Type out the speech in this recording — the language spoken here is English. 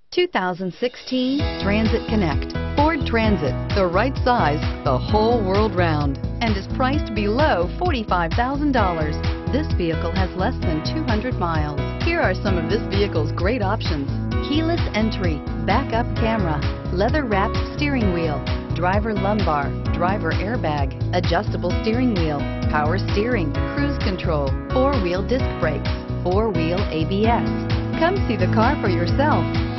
2016 Transit Connect. Ford Transit, the right size the whole world round, and is priced below $45,000. This vehicle has less than 200 miles. Here are some of this vehicle's great options: keyless entry, backup camera, leather-wrapped steering wheel, driver lumbar, driver airbag, adjustable steering wheel, power steering, cruise control, four-wheel disc brakes, four-wheel ABS. Come see the car for yourself.